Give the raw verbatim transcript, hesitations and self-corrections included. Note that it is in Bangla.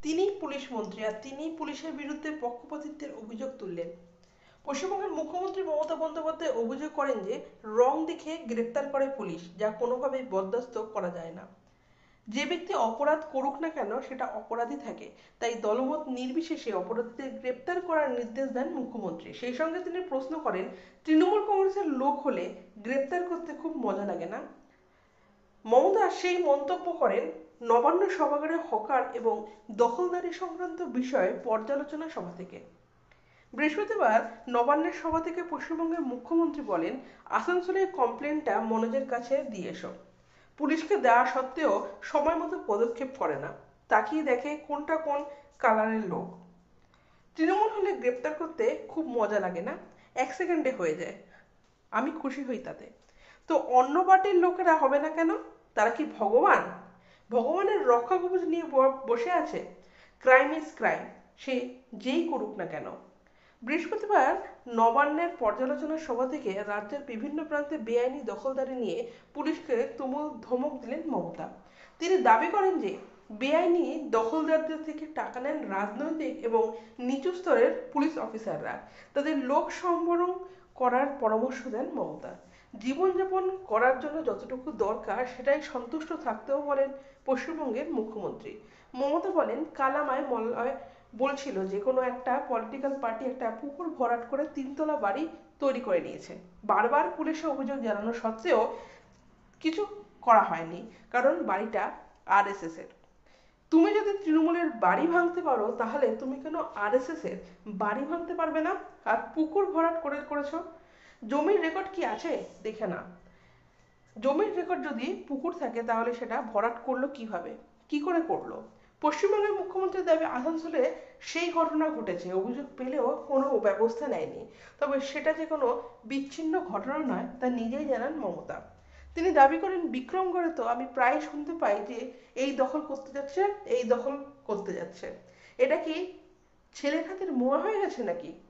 তিনিই পুলিশ মন্ত্রী আর তিনিই পুলিশের বিরুদ্ধে পক্ষপাতিত্বের অভিযোগ তুললেন। পশ্চিমবঙ্গের মুখ্যমন্ত্রী মমতা বন্দ্যোপাধ্যায় অভিযোগ করেন যে রং দেখে গ্রেপ্তার করে পুলিশ, যা কোনোভাবেই বরদাস্ত করা যায় না। যে ব্যক্তি অপরাধ করুক না কেন সেটা অপরাধী থাকে, তাই দলমত নির্বিশেষে অপরাধীদের গ্রেপ্তার করার নির্দেশ দেন মুখ্যমন্ত্রী। সেই সঙ্গে তিনি প্রশ্ন করেন, তৃণমূল কংগ্রেসের লোক হলে গ্রেপ্তার করতে খুব মজা লাগে না? মমতা সেই মন্তব্য করেন নবান্ন সভাগারে হকার এবং দখলদারি সংক্রান্ত বিষয়ে পর্যালোচনা সভা থেকে। বৃহস্পতিবার নবান্নের সভা থেকে পশ্চিমবঙ্গের মুখ্যমন্ত্রী বলেন, আসানসোলের কমপ্লেনটা মনোজের কাছে দিয়ে এসো। পুলিশকে দেওয়া সত্ত্বেও সময় মতো পদক্ষেপ করে না, তাকিয়ে দেখে কোনটা কোন কালারের লোক। তৃণমূল হলে গ্রেপ্তার করতে খুব মজা লাগে না, এক সেকেন্ডে হয়ে যায়, আমি খুশি হই তাতে। তো অন্য পার্টির লোকেরা হবে না কেন? তারা কি ভগবান? ভগবানের রক্ষা কবচ নিয়ে বসে আছে? ক্রাইম ইজ ক্রাইম, সে যেই করুক না কেন। বৃহস্পতিবার নবান্নের পর্যালোচনা সভা থেকে রাজ্যের বিভিন্ন প্রান্তে বেআইনি দখলদারি নিয়ে পুলিশকে তুমুল ধমক দিলেন মমতা। তিনি দাবি করেন যে বেআইনি দখলদারদের থেকে টাকা নেন রাজনৈতিক এবং নিচু স্তরের পুলিশ অফিসাররা। তাদের লোক সম্বরণ করার পরামর্শ দেন মমতা। জীবনযাপন করার জন্য যতটুকু দরকার সেটাই সন্তুষ্ট থাকতেও বলেন পশ্চিমবঙ্গের মুখ্যমন্ত্রী। মমতা বলেন, কালামায় মলয় বলছিল যে কোনো একটা পলিটিক্যাল পার্টি একটা পুকুর ভরাট করে তিনতলা বাড়ি তৈরি করে নিয়েছে। বারবার পুলিশে অভিযোগ জানানো সত্ত্বেও কিছু করা হয়নি, কারণ বাড়িটা আরএসএস এর। তুমি যদি তৃণমূলের বাড়ি ভাঙতে পারো, তাহলে তুমি কেন আরএসএস এর বাড়ি ভাঙতে পারবে না? আর পুকুর ভরাট করে করেছো, জমির রেকর্ড কি আছে দেখে না। জমির রেকর্ড যদি পুকুর থাকে তাহলে সেটা ভরাট করলো কিভাবে, কি করে করলো? পশ্চিমবঙ্গের মুখ্যমন্ত্রীর দাবি, আসানসোলে সেই ঘটনা ঘটেছে, অভিযোগ পেলেও কোনো ব্যবস্থা নেয়নি। তবে সেটা যে কোনো বিচ্ছিন্ন ঘটনা নয় তা নিজেই জানান মমতা। তিনি দাবি করেন, বিক্রমগড়ে তো আমি প্রায় শুনতে পাই যে এই দখল করতে যাচ্ছে, এই দখল করতে যাচ্ছে। এটা কি ছেলে খাতের মোয়া হয়ে গেছে নাকি?